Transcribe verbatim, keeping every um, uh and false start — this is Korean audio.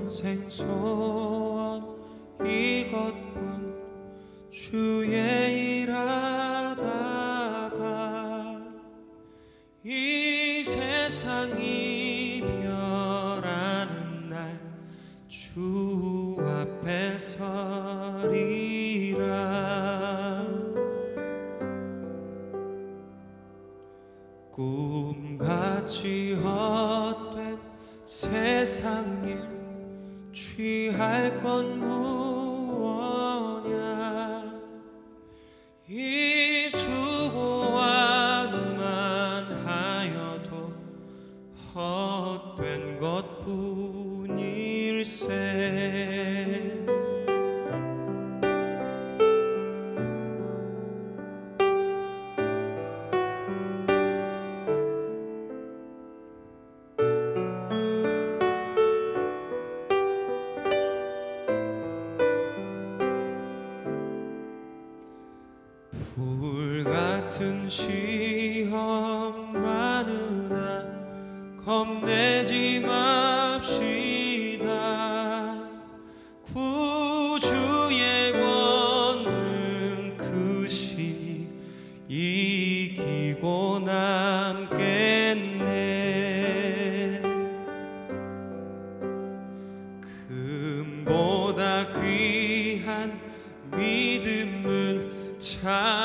평생 소원 이것뿐 주의 일하다가 이 세상이 변하는 날 주 앞에 서리라. 꿈같이 헛된 세상에 취할 건 무엇냐. 이 수고함만 하여도 헛된 것뿐일세. 불같은 시험 많으나 겁내지 맙시다. 구주의 권능 크시니 이기고 남겠네. 금보다 귀한 믿음은 참